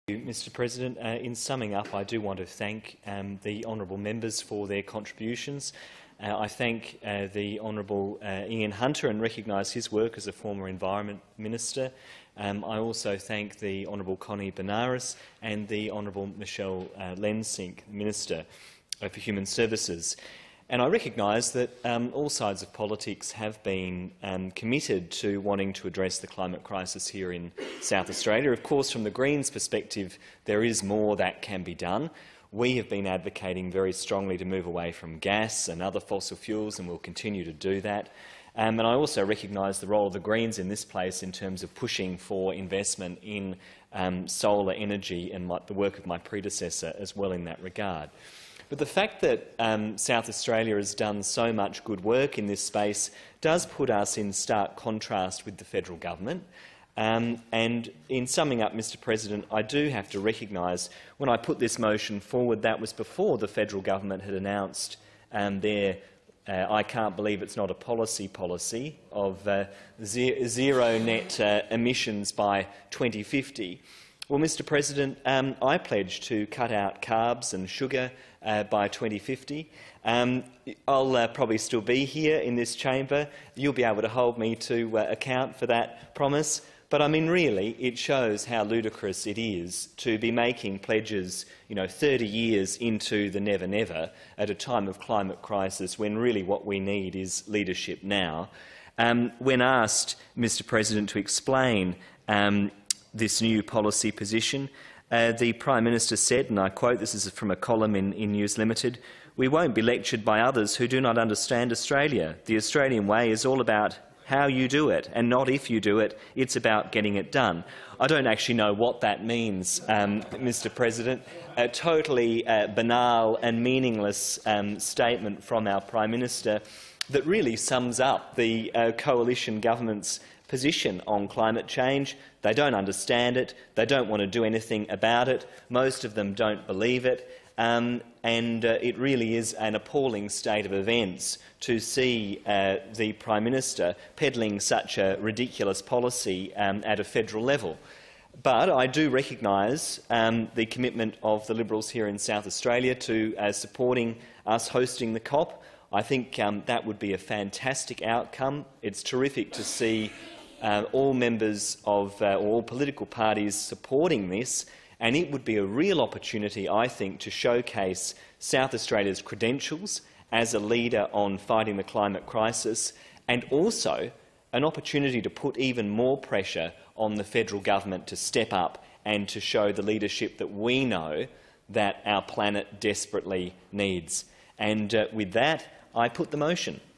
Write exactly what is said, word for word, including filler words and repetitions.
Mister President. Uh, in summing up, I do want to thank um, the honourable members for their contributions. Uh, I thank uh, the Honourable uh, Ian Hunter and recognise his work as a former Environment Minister. Um, I also thank the Honourable Connie Benares and the Honourable Michelle uh, Lensink, Minister uh, for Human Services. And I recognise that um, all sides of politics have been um, committed to wanting to address the climate crisis here in South Australia. Of course, from the Greens' perspective, there is more that can be done. We have been advocating very strongly to move away from gas and other fossil fuels, and will continue to do that. Um, and I also recognise the role of the Greens in this place in terms of pushing for investment in um, solar energy, and my, the work of my predecessor as well in that regard. But the fact that um, South Australia has done so much good work in this space does put us in stark contrast with the federal government. Um, and in summing up, Mister President, I do have to recognise when I put this motion forward, that was before the federal government had announced um, their uh, I can't believe it's not a policy policy of uh, ze zero net uh, emissions by twenty fifty. Well, Mister President, um, I pledge to cut out carbs and sugar uh, by twenty fifty. Um, I'll uh, probably still be here in this chamber. You'll be able to hold me to uh, account for that promise. But I mean, really, it shows how ludicrous it is to be making pledges, you know, thirty years into the never never at a time of climate crisis, when really what we need is leadership now. Um, when asked, Mister President, to explain um, this new policy position, uh, the Prime Minister said, and I quote, this is from a column in, in News Limited, "We won't be lectured by others who do not understand Australia. The Australian way is all about how you do it, and not if you do it. It's about getting it done." I don't actually know what that means, um, Mister President. A totally uh, banal and meaningless um, statement from our Prime Minister that really sums up the uh, coalition government's position on climate change. They don't understand it. They don't want to do anything about it. Most of them don't believe it. Um, and uh, it really is an appalling state of events to see uh, the Prime Minister peddling such a ridiculous policy um, at a federal level. But I do recognise um, the commitment of the Liberals here in South Australia to uh, supporting us hosting the COP. I think um, that would be a fantastic outcome. It's terrific to see uh, all members of uh, all political parties supporting this. And it would be a real opportunity, I think, to showcase South Australia's credentials as a leader on fighting the climate crisis, and also an opportunity to put even more pressure on the federal government to step up and to show the leadership that we know that our planet desperately needs. And uh, with that, I put the motion.